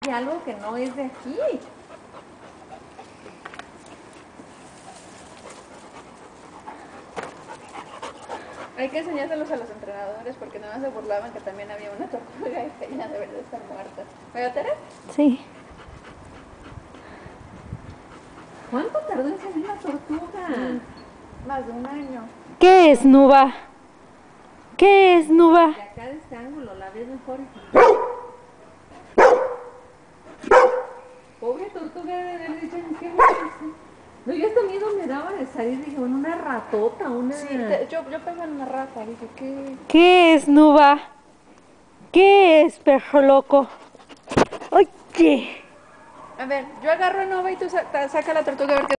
Y algo que no es de aquí. Hay que enseñárselos a los entrenadores porque nada más se burlaban que también había una tortuga y que ella debería estar muerta. ¿Pero Tere? Sí. ¿Cuánto tardó en salir la tortuga? Más de un año. ¿Qué es, Nuba? ¿Qué es, Nuba? De acá de este ángulo la ves mejor. Pobre tortuga de haber dicho, ¿qué me hace? No, yo hasta miedo me daba de salir, dije, bueno, una ratota, una... Sí, yo pensé en una rata, dije, ¿qué? ¿Qué es, Nuba? ¿Qué es, perro loco? Oye. A ver, yo agarro a Nova y tú saca la tortuga a ver qué...